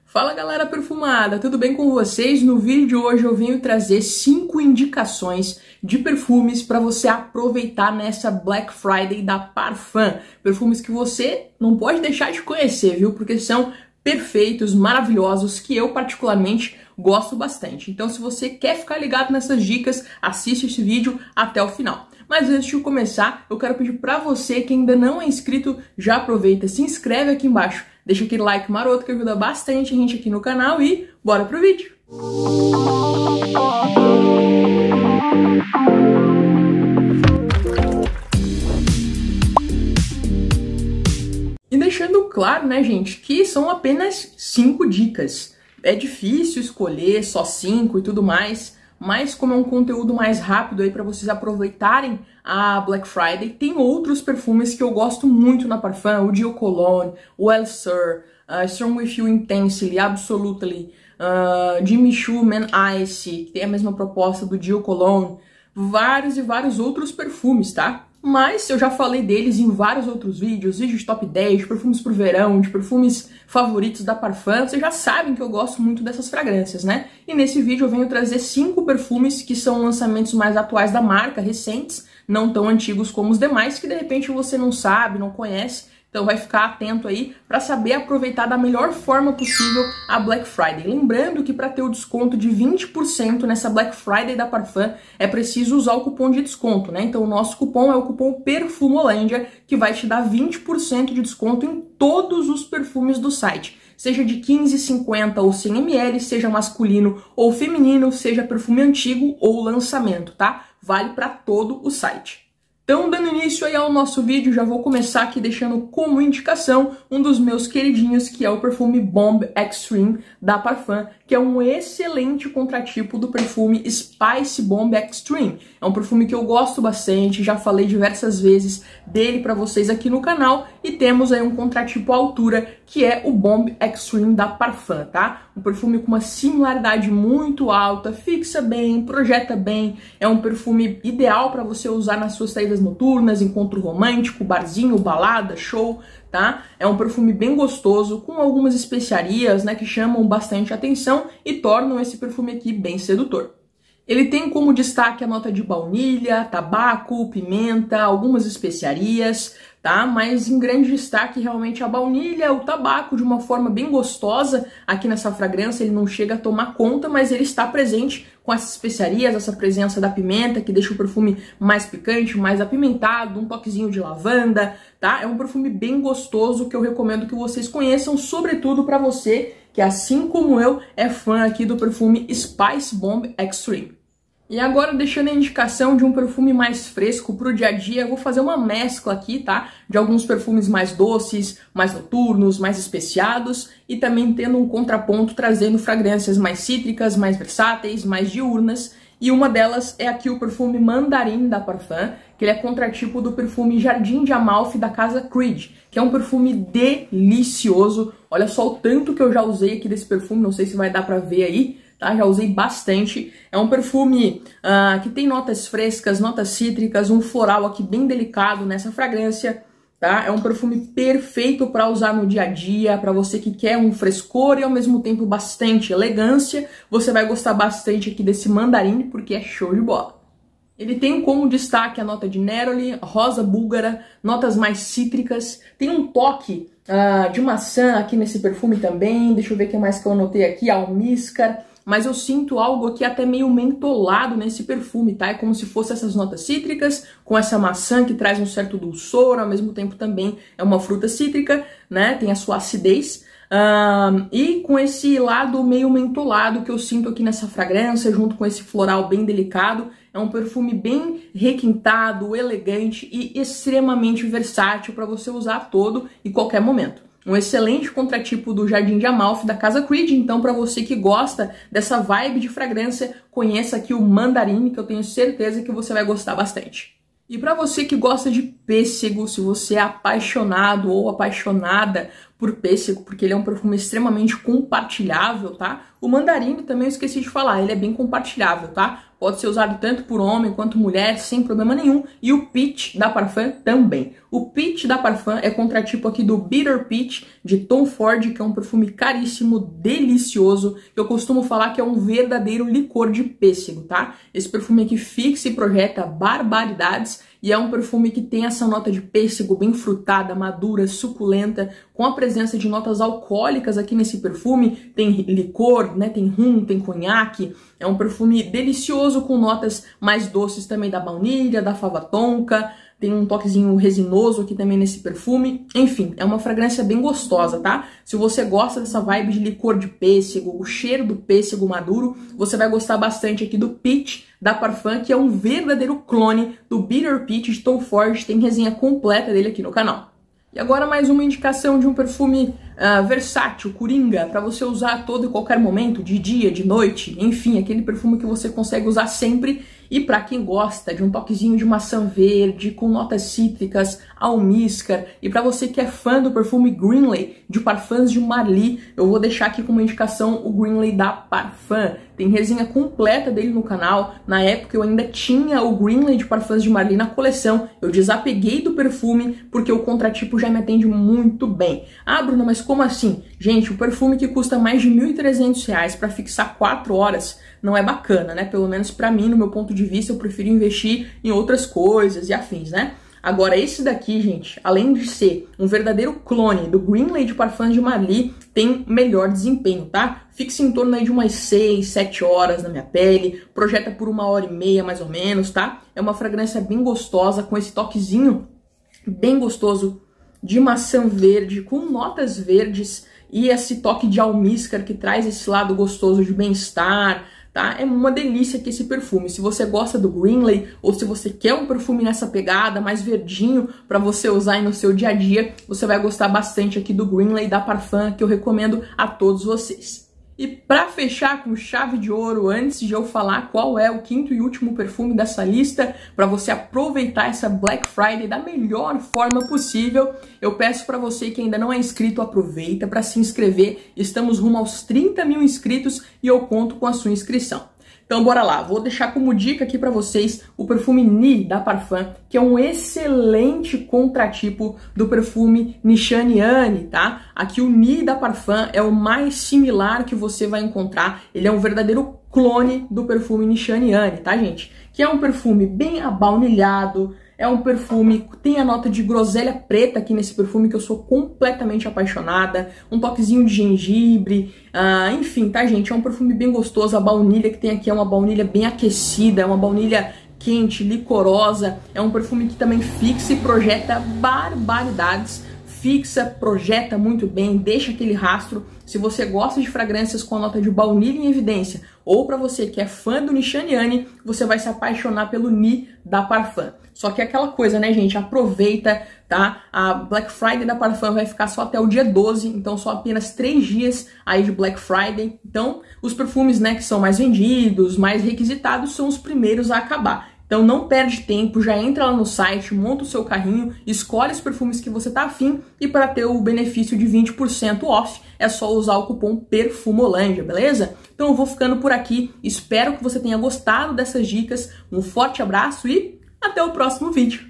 Fala galera perfumada, tudo bem com vocês? No vídeo de hoje eu venho trazer 5 indicações de perfumes para você aproveitar nessa Black Friday da Parfum. Perfumes que você não pode deixar de conhecer, viu? Porque são perfeitos, maravilhosos, que eu particularmente gosto bastante. Então se você quer ficar ligado nessas dicas, assiste esse vídeo até o final. Mas antes de começar, eu quero pedir para você que ainda não é inscrito, já aproveita, se inscreve aqui embaixo. Deixa aquele like maroto que ajuda bastante a gente aqui no canal e bora pro vídeo! E deixando claro, né, gente, que são apenas 5 dicas. É difícil escolher só 5 e tudo mais, mas como é um conteúdo mais rápido aí para vocês aproveitarem a Black Friday, tem outros perfumes que eu gosto muito na Parfum, o Dio Cologne, o El Sur, Strong With You Intensely, Absolutely, Jimmy Choo Man Ice, que tem a mesma proposta do Dio Cologne, vários e vários outros perfumes, tá? Mas eu já falei deles em vários outros vídeos de top 10, de perfumes pro verão, de perfumes favoritos da Parfum. Vocês já sabem que eu gosto muito dessas fragrâncias, né? E nesse vídeo eu venho trazer 5 perfumes que são lançamentos mais atuais da marca, recentes, não tão antigos como os demais, que de repente você não sabe, não conhece. Então vai ficar atento aí para saber aproveitar da melhor forma possível a Black Friday. Lembrando que para ter o desconto de 20% nessa Black Friday da Parfum é preciso usar o cupom de desconto, né? Então o nosso cupom é o cupom Perfumolândia, que vai te dar 20% de desconto em todos os perfumes do site. Seja de 15, 50 ou 100 ml, seja masculino ou feminino, seja perfume antigo ou lançamento, tá? Vale para todo o site. Então, dando início aí ao nosso vídeo, já vou começar aqui deixando como indicação um dos meus queridinhos, que é o perfume Bomb Extreme da Parfum, que é um excelente contratipo do perfume Spice Bomb Extreme. É um perfume que eu gosto bastante, já falei diversas vezes dele para vocês aqui no canal, e temos aí um contratipo à altura, que é o Bomb Extreme da Parfum, tá? Um perfume com uma similaridade muito alta, fixa bem, projeta bem, é um perfume ideal para você usar nas suas saídas noturnas, encontro romântico, barzinho, balada, show, tá? É um perfume bem gostoso, com algumas especiarias, né, que chamam bastante atenção e tornam esse perfume aqui bem sedutor. Ele tem como destaque a nota de baunilha, tabaco, pimenta, algumas especiarias, tá? Mas em grande destaque realmente a baunilha, o tabaco de uma forma bem gostosa aqui nessa fragrância. Ele não chega a tomar conta, mas ele está presente com essas especiarias, essa presença da pimenta que deixa o perfume mais picante, mais apimentado, um toquezinho de lavanda, tá? É um perfume bem gostoso que eu recomendo que vocês conheçam, sobretudo para você que, assim como eu, é fã aqui do perfume Spice Bomb Extreme. E agora, deixando a indicação de um perfume mais fresco pro dia a dia, eu vou fazer uma mescla aqui, tá? De alguns perfumes mais doces, mais noturnos, mais especiados, e também tendo um contraponto, trazendo fragrâncias mais cítricas, mais versáteis, mais diurnas. E uma delas é aqui o perfume Mandarim da Parfum, que ele é contratipo do perfume Jardim de Amalfi da casa Creed, que é um perfume delicioso. Olha só o tanto que eu já usei aqui desse perfume, não sei se vai dar pra ver aí, tá? Já usei bastante. É um perfume que tem notas frescas, notas cítricas, um floral aqui bem delicado nessa fragrância, tá? É um perfume perfeito para usar no dia a dia, para você que quer um frescor e ao mesmo tempo bastante elegância. Você vai gostar bastante aqui desse Mandarim, porque é show de bola. Ele tem como destaque a nota de neroli, rosa búlgara, notas mais cítricas. Tem um toque de maçã aqui nesse perfume também. Deixa eu ver o que mais que eu anotei aqui, almíscar. Mas eu sinto algo aqui até meio mentolado nesse perfume, tá? É como se fosse essas notas cítricas, com essa maçã que traz um certo dulçor, ao mesmo tempo também é uma fruta cítrica, né? Tem a sua acidez. E com esse lado meio mentolado que eu sinto aqui nessa fragrância, junto com esse floral bem delicado. É um perfume bem requintado, elegante e extremamente versátil para você usar a todo e qualquer momento. Um excelente contratipo do Jardim de Amalfi da casa Creed, então para você que gosta dessa vibe de fragrância, conheça aqui o Mandarim, que eu tenho certeza que você vai gostar bastante. E para você que gosta de pêssego, se você é apaixonado ou apaixonada por pêssego, porque ele é um perfume extremamente compartilhável, tá? O mandarino também eu esqueci de falar, ele é bem compartilhável, tá? Pode ser usado tanto por homem quanto mulher, sem problema nenhum. E o Peach da Parfum também. O Peach da Parfum é contratipo aqui do Bitter Peach, de Tom Ford, que é um perfume caríssimo, delicioso. Eu costumo falar que é um verdadeiro licor de pêssego, tá? Esse perfume aqui fixa e projeta barbaridades. E é um perfume que tem essa nota de pêssego bem frutada, madura, suculenta, com a presença de notas alcoólicas aqui nesse perfume. Tem licor, né? Tem rum, tem conhaque. É um perfume delicioso com notas mais doces também da baunilha, da fava tonka. Tem um toquezinho resinoso aqui também nesse perfume. Enfim, é uma fragrância bem gostosa, tá? Se você gosta dessa vibe de licor de pêssego, o cheiro do pêssego maduro, você vai gostar bastante aqui do Peach da Parfum, que é um verdadeiro clone do Bitter Peach de Tom Ford. Tem resenha completa dele aqui no canal. E agora mais uma indicação de um perfume versátil, coringa, para você usar a todo e qualquer momento, de dia, de noite, enfim, aquele perfume que você consegue usar sempre. E para quem gosta de um toquezinho de maçã verde, com notas cítricas, almíscar, e para você que é fã do perfume Greenley, de Parfums de Marly, eu vou deixar aqui como indicação o Greenley da Parfum. Tem resenha completa dele no canal. Na época eu ainda tinha o Greenley de Parfums de Marly na coleção. Eu desapeguei do perfume porque o contratipo já me atende muito bem. Ah, Bruna, mas como assim? Gente, o perfume que custa mais de R$ 1.300 para fixar 4 horas não é bacana, né? Pelo menos para mim, no meu ponto de vista, eu prefiro investir em outras coisas e afins, né? Agora, esse daqui, gente, além de ser um verdadeiro clone do Greenley de Parfums de Marly, tem melhor desempenho, tá? Fixa em torno aí de umas 6, 7 horas na minha pele, projeta por 1h30 mais ou menos, tá? É uma fragrância bem gostosa, com esse toquezinho bem gostoso de maçã verde, com notas verdes e esse toque de almíscar que traz esse lado gostoso de bem-estar, tá? É uma delícia aqui esse perfume. Se você gosta do Greenley ou se você quer um perfume nessa pegada, mais verdinho, para você usar aí no seu dia a dia, você vai gostar bastante aqui do Greenley da Parfum, que eu recomendo a todos vocês. E para fechar com chave de ouro, antes de eu falar qual é o quinto e último perfume dessa lista, para você aproveitar essa Black Friday da melhor forma possível, eu peço para você que ainda não é inscrito, aproveita para se inscrever. Estamos rumo aos 30 mil inscritos e eu conto com a sua inscrição. Então bora lá, vou deixar como dica aqui para vocês o perfume Nid da Parfum, que é um excelente contratipo do perfume Nishaniani, tá? Aqui o Nid da Parfum é o mais similar que você vai encontrar, ele é um verdadeiro clone do perfume Nishaniani, tá, gente? Que é um perfume bem abaunilhado, é um perfume que tem a nota de groselha preta aqui nesse perfume, que eu sou completamente apaixonada. Um toquezinho de gengibre, enfim, tá, gente? É um perfume bem gostoso. A baunilha que tem aqui é uma baunilha bem aquecida, é uma baunilha quente, licorosa. É um perfume que também fixa e projeta barbaridades. Fixa, projeta muito bem, deixa aquele rastro. Se você gosta de fragrâncias com a nota de baunilha em evidência, ou para você que é fã do Nishaniani, você vai se apaixonar pelo Nid da Parfum. Só que é aquela coisa, né, gente? Aproveita, tá? A Black Friday da Parfum vai ficar só até o dia 12, então só apenas 3 dias aí de Black Friday. Então, os perfumes, né, que são mais vendidos, mais requisitados, são os primeiros a acabar. Então não perde tempo, já entra lá no site, monta o seu carrinho, escolhe os perfumes que você tá afim e para ter o benefício de 20% off é só usar o cupom PERFUMOLândia, beleza? Então eu vou ficando por aqui, espero que você tenha gostado dessas dicas, um forte abraço e até o próximo vídeo!